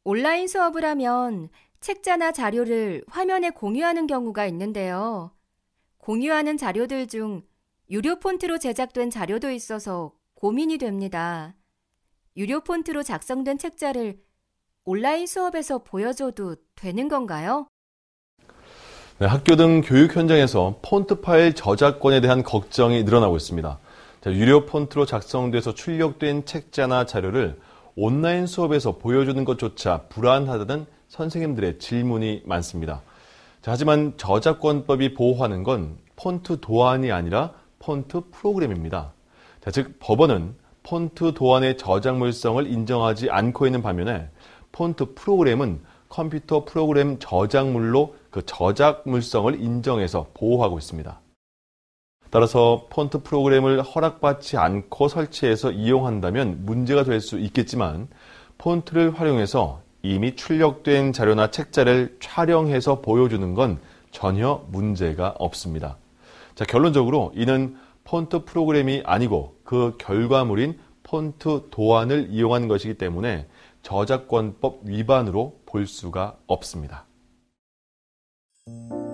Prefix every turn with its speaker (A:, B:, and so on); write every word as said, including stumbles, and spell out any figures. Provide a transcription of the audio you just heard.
A: 온라인 수업을 하면 책자나 자료를 화면에 공유하는 경우가 있는데요. 공유하는 자료들 중 유료 폰트로 제작된 자료도 있어서 고민이 됩니다. 유료 폰트로 작성된 책자를 온라인 수업에서 보여줘도 되는 건가요?
B: 네, 학교 등 교육 현장에서 폰트 파일 저작권에 대한 걱정이 늘어나고 있습니다. 자, 유료 폰트로 작성돼서 출력된 책자나 자료를 온라인 수업에서 보여주는 것조차 불안하다는 선생님들의 질문이 많습니다. 자, 하지만 저작권법이 보호하는 건 폰트 도안이 아니라 폰트 프로그램입니다. 자, 즉 법원은 폰트 도안의 저작물성을 인정하지 않고 있는 반면에 폰트 프로그램은 컴퓨터 프로그램 저작물로 그 저작물성을 인정해서 보호하고 있습니다. 따라서 폰트 프로그램을 허락받지 않고 설치해서 이용한다면 문제가 될 수 있겠지만 폰트를 활용해서 이미 출력된 자료나 책자를 촬영해서 보여주는 건 전혀 문제가 없습니다. 자, 결론적으로 이는 폰트 프로그램이 아니고 그 결과물인 폰트 도안을 이용한 것이기 때문에 저작권법 위반으로 볼 수가 없습니다.